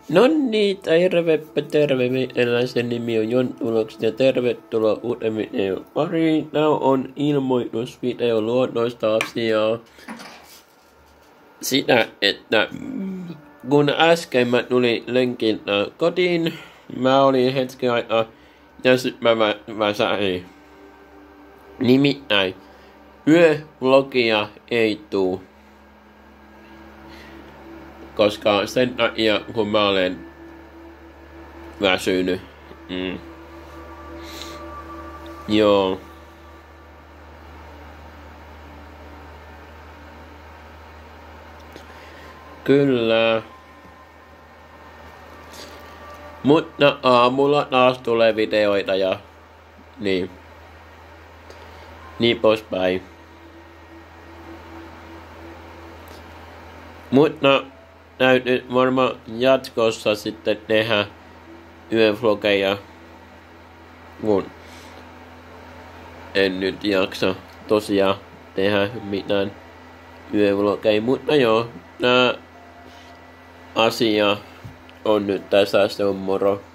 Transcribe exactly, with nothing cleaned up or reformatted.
No niin, tervepä terve. Meikäläisen nimi on Jontulokset ja tervetuloa uuden videon pariin. Tämä on ilmoitusvideo luonnoista asiaa. Sitä, että kun äsken mä tulin lenkiltä kotiin, mä olin hetken aikaa ja sit mä väsähin. Nimittäin yövlogia ei tuu. Koska sen takia, kun mä olen väsynyt. Mm. Joo. Kyllä. Mutta aamulla taas tulee videoita ja niin. Niin poispäin. Mutta täytyy varmaan jatkossa sitten tehdä yövlogeja, kun en nyt jaksa tosiaan tehdä mitään yövlogeja, mutta joo, tää asia on nyt tässä, se on moro.